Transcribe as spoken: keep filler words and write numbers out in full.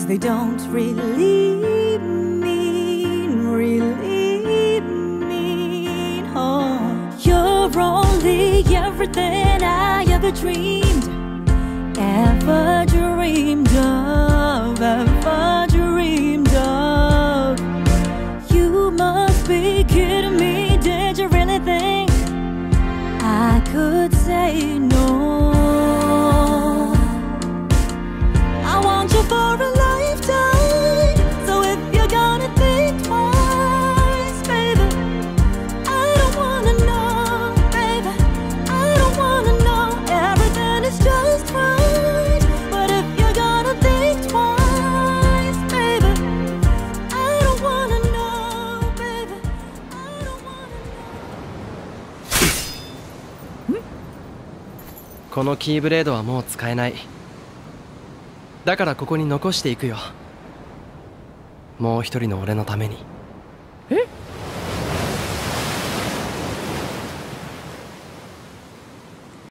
they don't really mean, really mean. Oh, you're only everything I ever dreamed, ever dreamed of, ever dreamed of. You must be kidding me. Did you really think I could say no? I want you for a lifetime, so if you're gonna think twice, baby, I don't wanna know, baby, I don't wanna know. Everything is just right, but if you're gonna think twice, baby, I don't wanna know, baby, I don't wanna know. このキーブレードはもう使えない。だからここに残していくよ。もう一人の俺のために。